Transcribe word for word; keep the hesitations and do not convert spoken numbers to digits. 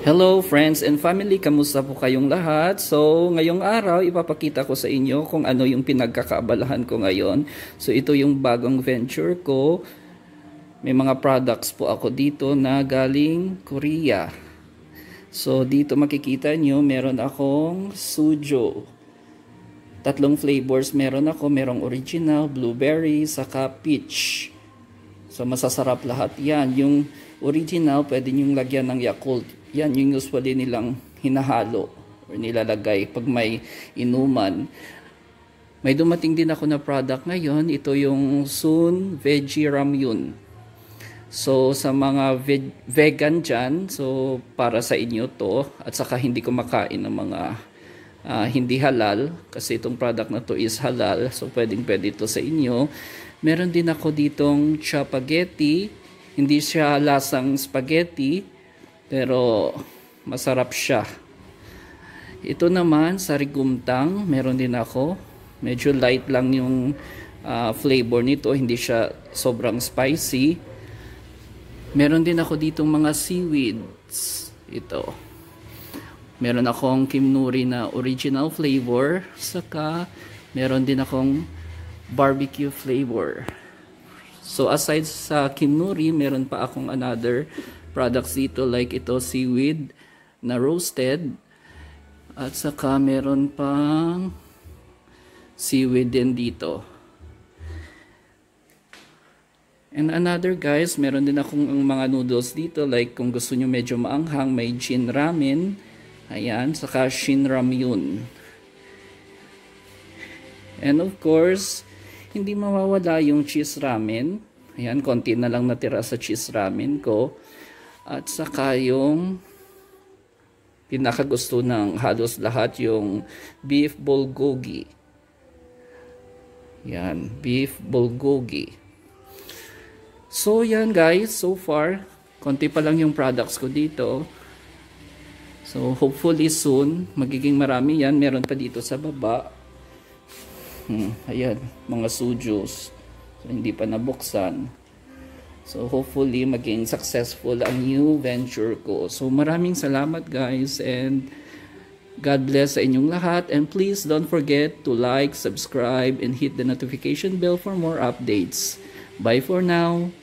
Hello friends and family, kamusta po kayong lahat? So ngayong araw ipapakita ko sa inyo kung ano yung pinagkakaabalahan ko ngayon. So ito yung bagong venture ko. May mga products po ako dito na galing Korea. So dito makikita nyo meron akong sujo. Tatlong flavors meron ako, merong original, blueberry, saka peach. So masasarap lahat yan. Yung original pwede nyong lagyan ng Yakult. Yan yung usually nilang hinahalo or nilalagay pag may inuman. May dumating din ako na product ngayon. Ito yung Soon Veggie Ramyun. So sa mga veg vegan dyan, so para sa inyo to. At saka hindi kumakain ng mga uh, hindi halal. Kasi itong product na to is halal. So pwedeng pwede ito sa inyo. Meron din ako ditong chapaghetti. Hindi siya lasang spaghetti. Pero masarap siya. Ito naman sa rigumtang, meron din ako. Medyo light lang yung uh, flavor nito, hindi siya sobrang spicy. Meron din ako ditong mga seaweeds. Ito. Meron akong kimnuri na original flavor, saka meron din akong barbecue flavor. So aside sa kimnuri, meron pa akong another products dito like ito seaweed na roasted at saka meron pang seaweed din dito. And another guys, meron din akong mga noodles dito like kung gusto nyo medyo maanghang, may Jin Ramen, ayan, saka Shin Ramyun. And of course, hindi mawawala yung cheese ramen. Ayan, konti na lang natira sa cheese ramen ko. At saka yung pinakagusto ng halos lahat yung beef bulgogi. Yan, beef bulgogi. So yan guys, so far, konti pa lang yung products ko dito. So hopefully soon, magiging marami yan. Meron pa dito sa baba. Hmm, ayan, mga sujos. So, hindi pa nabuksan. So hopefully maging successful ang new venture ko. So maraming salamat guys and God bless sa inyong lahat. And please don't forget to like, subscribe, and hit the notification bell for more updates. Bye for now.